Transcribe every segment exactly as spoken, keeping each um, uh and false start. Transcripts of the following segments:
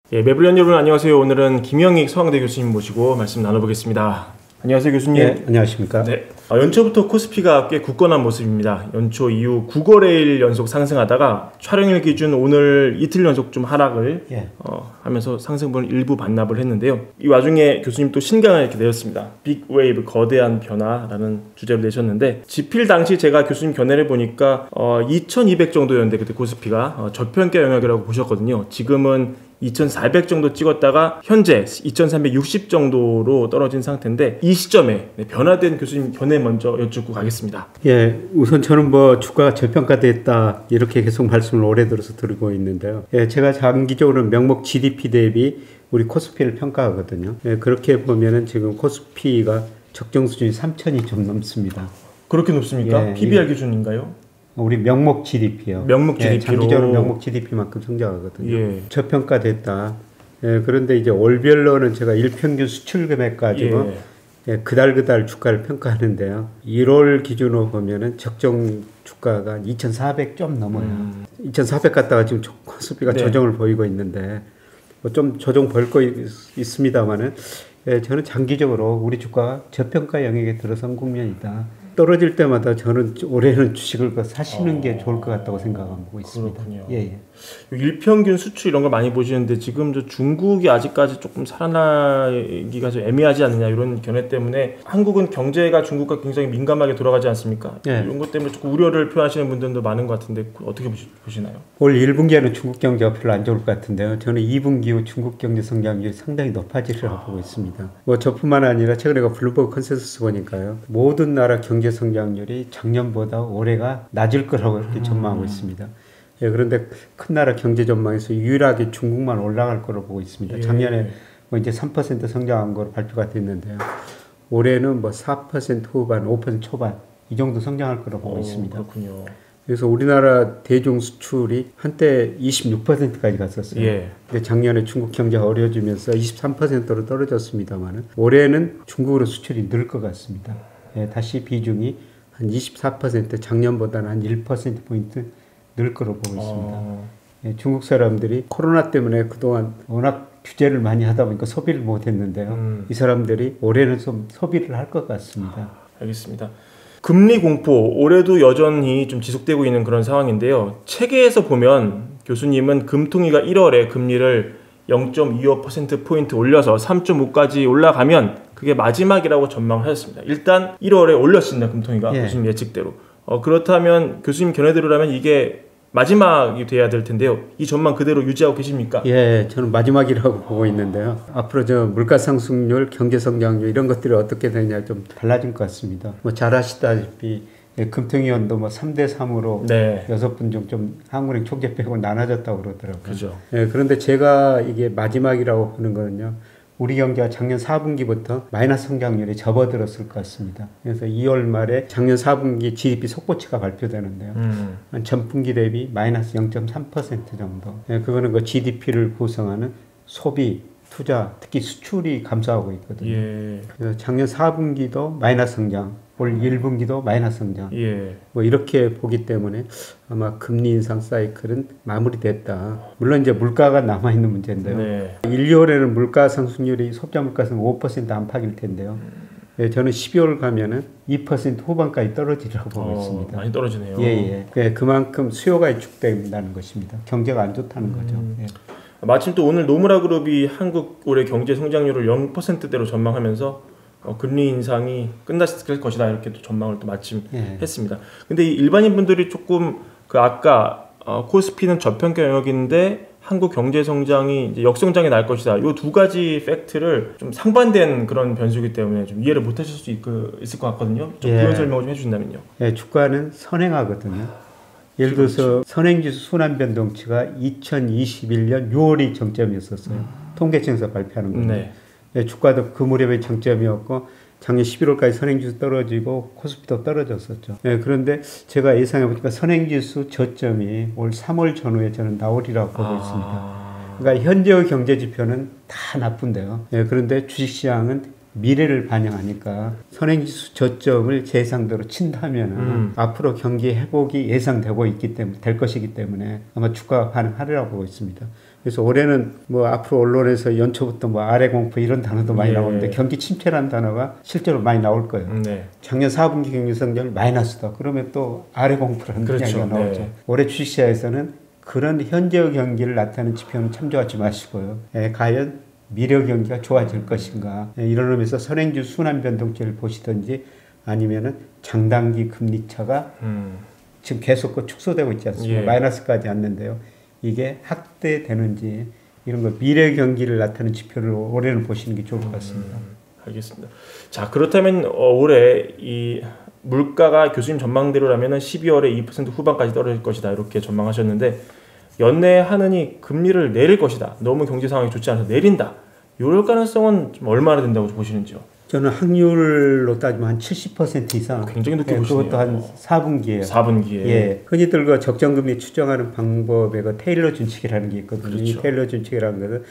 예, 매블리언 여러분 안녕하세요. 오늘은 김영익 서강대 교수님 모시고 말씀 나눠보겠습니다. 안녕하세요 교수님. 네, 안녕하십니까. 네, 아, 연초부터 코스피가 꽤 굳건한 모습입니다. 연초 이후 구 거래일 연속 상승하다가 촬영일 기준 오늘 이틀 연속 좀 하락을 예. 어, 하면서 상승분을 일부 반납을 했는데요. 이 와중에 교수님 또 신강을 이렇게 내셨습니다. 빅 웨이브 거대한 변화라는 주제를 내셨는데 집필 당시 제가 교수님 견해를 보니까 어, 이천이백 정도였는데 그때 코스피가 어, 저평가 영역이라고 보셨거든요. 지금은 이천사백 정도 찍었다가 현재 이천삼백육십 정도로 떨어진 상태인데 이 시점에 변화된 교수님 견해 먼저 여쭙고 가겠습니다. 예, 우선 저는 뭐 주가가 저평가됐다 이렇게 계속 말씀을 오래 들어서 드리고 있는데요. 예, 제가 장기적으로 명목 지디피 대비 우리 코스피를 평가하거든요. 예, 그렇게 보면은 지금 코스피가 적정 수준이 삼천이 좀 넘습니다. 그렇게 높습니까? 예, 피비알 기준인가요? 우리 명목 지디피요. 명목 지디피로. 예, 장기적으로 명목 지디피만큼 성장하거든요. 예. 저평가됐다. 예, 그런데 이제 월별로는 제가 일평균 수출 금액 가지고 예. 예, 그달 그달 주가를 평가하는데요. 일월 기준으로 보면은 적정 주가가 이천사백 좀 넘어요. 음. 이천사백 갔다가 지금 코스피가 네. 조정을 보이고 있는데 뭐 좀 조정 보일 거 있습니다만은 예, 저는 장기적으로 우리 주가가 저평가 영역에 들어선 국면이다. 떨어질 때마다 저는 올해는 주식을 사시는 어... 게 좋을 것 같다고 생각하고 있습니다. 그렇군요. 예, 예. 일평균 수출 이런 걸 많이 보시는데 지금 저 중국이 아직까지 조금 살아나기가 좀 애매하지 않느냐 이런 견해 때문에 한국은 경제가 중국과 굉장히 민감하게 돌아가지 않습니까? 예. 이런 것 때문에 조금 우려를 표하시는 분들도 많은 것 같은데 어떻게 보시나요? 올 일 분기에는 중국 경제가 별로 안 좋을 것 같은데요. 저는 이 분기 후 중국 경제 성장률이 상당히 높아지리라고 아... 보고 있습니다. 뭐 저뿐만 아니라 최근에 블룸버그 컨센서스 보니까요. 모든 나라 경제 성장률이 작년보다 올해가 낮을 거라고 이렇게 전망하고 음. 있습니다. 예, 그런데 큰 나라 경제 전망에서 유일하게 중국만 올라갈 거로 보고 있습니다. 예. 작년에 뭐 이제 삼 퍼센트 성장한 거로 발표가 됐는데요. 올해는 뭐 사 퍼센트 후반, 오 퍼센트 초반 이 정도 성장할 거로 보고 오, 있습니다. 그렇군요. 그래서 우리나라 대중 수출이 한때 이십육 퍼센트까지 갔었어요. 예. 근데 작년에 중국 경제가 어려워지면서 이십삼 퍼센트로 떨어졌습니다만은 올해는 중국으로 수출이 늘 것 같습니다. 예, 다시 비중이 한 이십사 퍼센트 작년보다는 한 일 퍼센트 포인트 늘 거로 보고 있습니다. 어... 예, 중국 사람들이 코로나 때문에 그동안 워낙 규제를 많이 하다 보니까 소비를 못했는데요. 음... 이 사람들이 올해는 좀 소비를 할 것 같습니다. 아, 알겠습니다. 금리 공포 올해도 여전히 좀 지속되고 있는 그런 상황인데요. 체계에서 보면 교수님은 금통위가 일월에 금리를 영 점 이오 퍼센트 포인트 올려서 삼 점 오까지 올라가면 그게 마지막이라고 전망을 하셨습니다. 일단 일월에 올렸습니다. 금통위가 예. 교수님 예측대로. 어, 그렇다면 교수님 견해대로라면 이게 마지막이 돼야 될 텐데요. 이 전망 그대로 유지하고 계십니까? 예, 저는 마지막이라고 보고 있는데요. 앞으로 저 물가 상승률, 경제 성장률 이런 것들이 어떻게 되냐 좀 달라질 것 같습니다. 뭐 잘 아시다시피 예, 금통위원도 뭐 삼 대 삼으로 네. 여섯 분 중 좀 한국은행 총재 빼고 나눠졌다고 그러더라고요. 그죠. 예, 그런데 제가 이게 마지막이라고 보는 거는요. 우리 경제가 작년 사 분기부터 마이너스 성장률이 접어들었을 것 같습니다. 그래서 이월 말에 작년 사 분기 지디피 속보치가 발표되는데요. 음. 전분기 대비 마이너스 영 점 삼 퍼센트 정도. 예, 그거는 그 지디피를 구성하는 소비, 투자, 특히 수출이 감소하고 있거든요. 예. 그래서 작년 사 분기도 마이너스 성장, 올 일 분기도 마이너스 성장. 예. 뭐 이렇게 보기 때문에 아마 금리 인상 사이클은 마무리됐다. 물론 이제 물가가 남아 있는 문제인데요. 네. 일, 이월에는 물가 상승률이 소비자 물가는 오 퍼센트 안팎일 텐데요. 음. 예, 저는 십이월 가면은 이 퍼센트 후반까지 떨어지라고 보고 어, 있습니다. 많이 떨어지네요. 예, 예. 예, 그만큼 수요가 위축된다는 것입니다. 경제가 안 좋다는 음. 거죠. 예. 마침 또 오늘 노무라 그룹이 한국 올해 경제 성장률을 영 퍼센트대로 전망하면서 어, 금리 인상이 끝났을 것이다 이렇게 또 전망을 또 마침 예. 했습니다. 근데 이 일반인 분들이 조금 그 아까 어, 코스피는 저평가 영역인데 한국 경제 성장이 이제 역성장이 날 것이다. 이 두 가지 팩트를 좀 상반된 그런 변수이기 때문에 좀 이해를 못 하실 수 있, 그, 있을 것 같거든요. 좀 예. 그런 설명을 좀 해주신다면요. 예, 주가는 선행하거든요. 예를 들어서 선행지수 순환변동치가 이천이십일 년 유월이 정점이었었어요. 음. 통계청에서 발표하는 건데 네. 예, 주가도 그 무렵에 정점이었고 작년 십일월까지 선행지수 떨어지고 코스피도 떨어졌었죠. 예, 그런데 제가 예상해보니까 선행지수 저점이 올 삼월 전후에 저는 나오리라고 보고 아... 있습니다. 그러니까 현재의 경제지표는 다 나쁜데요. 예, 그런데 주식시장은 미래를 반영하니까 선행지수 저점을 제 예상대로 친다면 음. 앞으로 경기 회복이 예상되고 있기 때문에 될 것이기 때문에 아마 주가가 반응하리라고 보고 있습니다. 그래서 올해는 뭐 앞으로 언론에서 연초부터 뭐 아래 공포 이런 단어도 많이 예. 나오는데 경기 침체라는 단어가 실제로 많이 나올 거예요. 네. 작년 사 분기 경기 성장이 마이너스다. 그러면 또 아래 공포라는 그렇죠. 이야기가 나오죠. 네. 올해 주식시장에서는 그런 현재 경기를 나타내는 지표는 참조하지 마시고요. 예, 과연 미래 경기가 좋아질 것인가. 예, 이런 의미에서 선행주 순환 변동치를 보시든지 아니면은 장단기 금리 차가 음. 지금 계속 그 축소되고 있지 않습니까? 예. 마이너스까지 왔는데요. 이게 확대되는지 이런 거 미래 경기를 나타내는 지표를 올해는 보시는 게 좋을 것 같습니다. 음, 알겠습니다. 자, 그렇다면 어, 올해 이 물가가 교수님 전망대로라면은 십이월에 이 퍼센트 후반까지 떨어질 것이다 이렇게 전망하셨는데 연내 하느니 금리를 내릴 것이다. 너무 경제 상황이 좋지 않아서 내린다. 이럴 가능성은 좀 얼마나 된다고 보시는지요? 저는 확률로 따지면 한 칠십 퍼센트 이상. 굉장히 높게 예, 보시네요. 그것도 한 사 분기에. 사 분기에. 예. 흔히들 그 적정금리 추정하는 방법에 그 테일러 준칙이라는 게 있거든요. 그렇죠. 이 테일러 준칙이라는 것은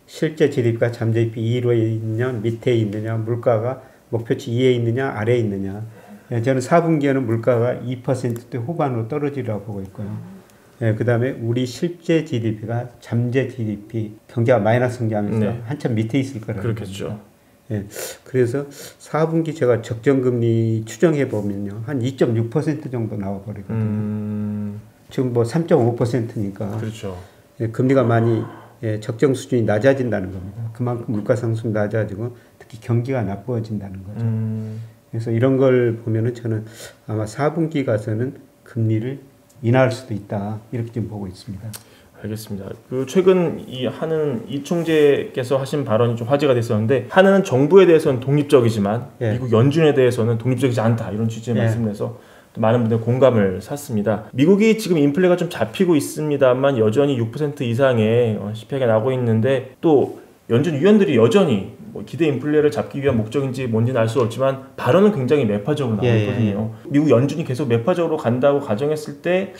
실제 지디피가 잠재디피 이에 있느냐, 밑에 있느냐, 물가가 목표치 이에 있느냐, 아래에 있느냐. 예, 저는 사 분기에는 물가가 이 퍼센트대 후반으로 떨어지라고 보고 있고요. 예, 그 다음에 우리 실제 지디피가 잠재 지디피, 경제가 마이너스 성장하면서 네. 한참 밑에 있을 거라고. 그렇겠죠. 겁니다. 예, 그래서 사 분기 제가 적정금리 추정해 보면요. 한 이 점 육 퍼센트 정도 나와버리거든요. 음... 지금 뭐 삼 점 오 퍼센트니까. 그렇죠. 예, 금리가 많이 예, 적정 수준이 낮아진다는 겁니다. 그만큼 물가 상승 낮아지고 특히 경기가 나빠진다는 거죠. 음... 그래서 이런 걸 보면은 저는 아마 사 분기 가서는 금리를 인하할 수도 있다. 이렇게 좀 보고 있습니다. 알겠습니다. 그 최근 이 하는 이 총재께서 하신 발언이 좀 화제가 됐었는데 하는 정부에 대해서는 독립적이지만 예. 미국 연준에 대해서는 독립적이지 않다 이런 취지의 예. 말씀을 해서 또 많은 분들 공감을 샀습니다. 미국이 지금 인플레가 좀 잡히고 있습니다만 여전히 육 퍼센트 이상의 씨피아이가 나고 있는데 또 연준 위원들이 여전히 뭐 기대 인플레를 잡기 위한 목적인지 뭔지는 알 수 없지만 발언은 굉장히 매파적으로 나오고 예, 있거든요. 예, 예. 미국 연준이 계속 매파적으로 간다고 가정했을 때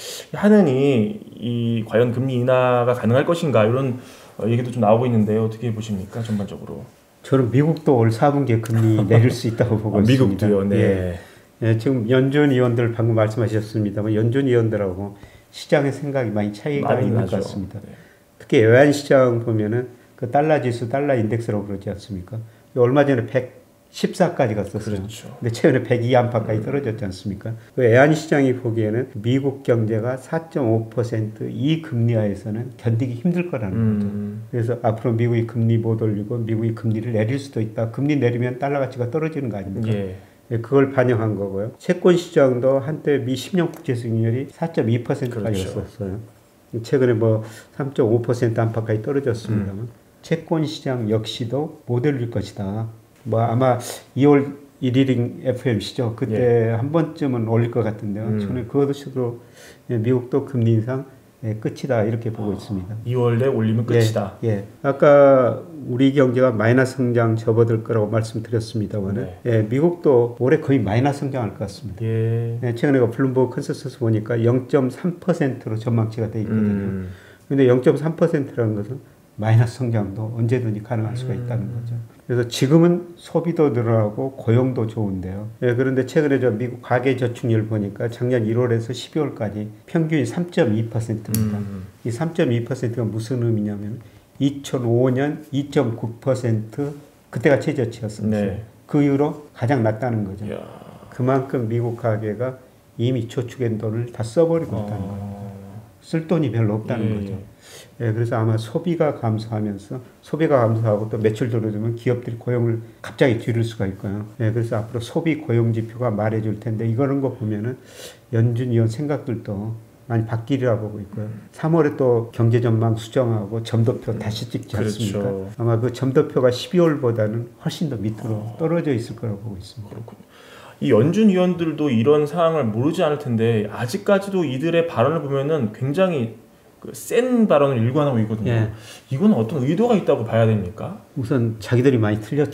하느니 이 과연 금리 인하가 가능할 것인가 이런 얘기도 좀 나오고 있는데요. 어떻게 보십니까 전반적으로? 저는 미국도 올 사 분기에 금리 내릴 수 있다고 보고 아, 있습니다. 미국도요. 네. 예. 예, 지금 연준 위원들 방금 말씀하셨습니다만 연준 위원들하고 시장의 생각이 많이 차이가 많이 있는 나죠. 것 같습니다. 네. 특히 외환 시장 보면은 그 달러 지수, 달러 인덱스라고 그러지 않습니까? 얼마 전에 백십사까지 갔었어요. 그렇죠. 근데 최근에 백이 안팎까지 떨어졌지 않습니까? 그 외환 시장이 보기에는 미국 경제가 사 점 오 퍼센트 이 금리하에서는 견디기 힘들 거라는 음. 거죠. 그래서 앞으로 미국이 금리 못 올리고 미국이 금리를 내릴 수도 있다. 금리 내리면 달러 가치가 떨어지는 거 아닙니까? 예. 그걸 반영한 거고요. 채권 시장도 한때 미 십 년 국채 수익률이 사 점 이 퍼센트까지였었어요. 그렇죠. 최근에 뭐 삼 점 오 퍼센트 안팎까지 떨어졌습니다만 음. 채권 시장 역시도 못 올릴 것이다. 뭐 아마 이월 일일인 에프오엠씨죠. 그때 예. 한 번쯤은 올릴 것 같은데요. 음. 저는 그것도 미국도 금리 인상 예, 끝이다 이렇게 보고 아, 있습니다. 이월 내 올리면 끝이다. 예, 예. 아까 우리 경제가 마이너스 성장 접어들 거라고 말씀드렸습니다만 네. 예, 미국도 올해 거의 마이너스 성장할 것 같습니다. 예. 예, 최근에 블룸버그 컨센서스 보니까 영 점 삼 퍼센트로 전망치가 돼 있거든요. 그런데 음. 영 점 삼 퍼센트라는 것은 마이너스 성장도 언제든지 가능할 수가 있다는 음. 거죠. 그래서 지금은 소비도 늘어나고 고용도 좋은데요. 예, 그런데 최근에 저 미국 가계 저축률 보니까 작년 일월에서 십이월까지 평균이 삼 점 이 퍼센트입니다. 음. 이 삼 점 이 퍼센트가 무슨 의미냐면 이천오 년 이 점 구 퍼센트 그때가 최저치였어요. 네. 그 이후로 가장 낮다는 거죠. 이야. 그만큼 미국 가계가 이미 저축한 돈을 다 써버리고 어. 있다는 겁니다. 쓸 돈이 별로 없다는 예. 거죠. 예, 그래서 아마 소비가 감소하면서 소비가 감소하고 또 매출 떨어지면 기업들이 고용을 갑자기 줄일 수가 있고요. 예, 그래서 앞으로 소비 고용 지표가 말해줄 텐데 이거는 거 보면은 연준 위원 생각들도 많이 바뀌리라 보고 있고요. 삼월에 또 경제 전망 수정하고 점도표 다시 찍지 않습니까? 그렇죠. 아마 그 점도표가 십이월보다는 훨씬 더 밑으로 떨어져 있을 거라고 보고 있습니다. 그렇군요. 이 연준 위원들도 이런 상황을 모르지 않을 텐데 아직까지도 이들의 발언을 보면은 굉장히 그 센 발언을 일관하고 있거든요. 예. 이건 어떤 의도가 있다고 봐야 됩니까? 우선 자기들이 많이 틀렸죠.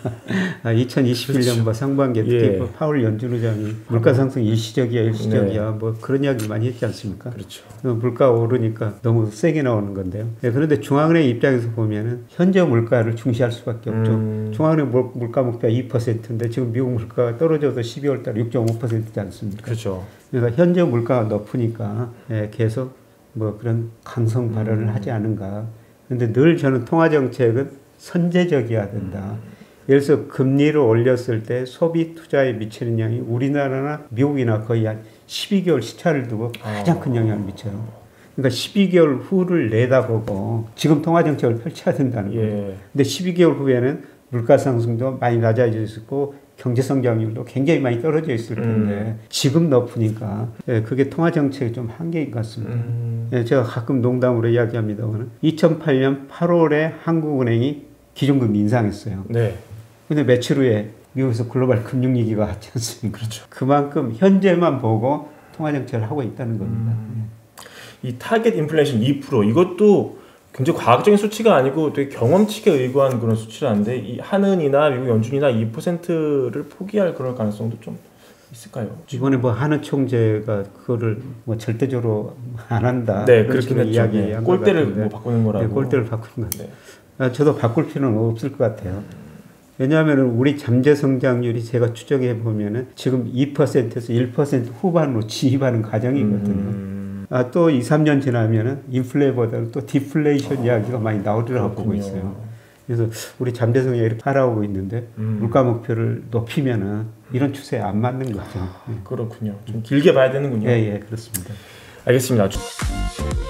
아, 이천이십일 년 그렇죠. 뭐 상반기에 특히 예. 뭐 파월 연준 의장이 물가 상승 일시적이야 일시적이야 네. 뭐 그런 이야기 많이 했지 않습니까? 그렇죠. 물가 오르니까 너무 세게 나오는 건데요. 예, 그런데 중앙은행 입장에서 보면은 현재 물가를 중시할 수밖에 없죠. 음. 중앙은행 물가 목표가 이 퍼센트인데 지금 미국 물가가 떨어져서 십이월 달 육 점 오 퍼센트지 않습니까? 그렇죠. 그러니까 현재 물가가 높으니까 예, 계속 뭐 그런 강성 발언을 음. 하지 않은가 근데 늘 저는 통화 정책은 선제적이어야 된다. 음. 예를 들어서 금리를 올렸을 때 소비 투자에 미치는 영향이 우리나라나 미국이나 거의 한 십이 개월 시차를 두고 가장 큰 영향을 미쳐요. 그러니까 십이 개월 후를 내다보고 지금 통화 정책을 펼쳐야 된다는 거예요. 예. 근데 십이 개월 후에는 물가 상승도 많이 낮아져 있고 경제 성장률도 굉장히 많이 떨어져 있을 텐데 음. 지금 높으니까 예, 그게 통화 정책의 좀 한계인 것 같습니다. 음. 예, 제가 가끔 농담으로 이야기합니다만 이천팔 년 팔월에 한국은행이 기준금리 인상했어요. 네. 근데 며칠 후에 미국에서 글로벌 금융위기가 왔지 않습니까? 그렇죠. 그만큼 현재만 보고 통화 정책을 하고 있다는 겁니다. 음. 이 타겟 인플레이션 이 퍼센트 이것도 굉장히 과학적인 수치가 아니고 되게 경험치에 의거한 그런 수치라는데 이 한은이나 미국 연준이나 이 퍼센트를 포기할 그럴 가능성도 좀 있을까요? 이번에 뭐 한은 총재가 그거를 뭐 절대적으로 안 한다. 네, 그렇게 이야기한 꼴대를 뭐 바꾸는 거라고. 네, 꼴대를 바꾸는 건데. 네. 저도 바꿀 필요는 없을 것 같아요. 왜냐하면 우리 잠재 성장률이 제가 추정해 보면은 지금 이 퍼센트에서 일 퍼센트 후반으로 진입하는 과정이거든요. 음. 아, 또 이, 삼 년 지나면은 인플레보다는 또 디플레이션 어. 이야기가 많이 나오리라고 보고 있어요. 그래서 우리 잠재 성장이 이렇게 하락하고 있는데 음. 물가 목표를 높이면은 이런 추세에 안 맞는 거죠. 아, 그렇군요. 좀 길게 봐야 되는군요. 예, 예, 그렇습니다. 알겠습니다.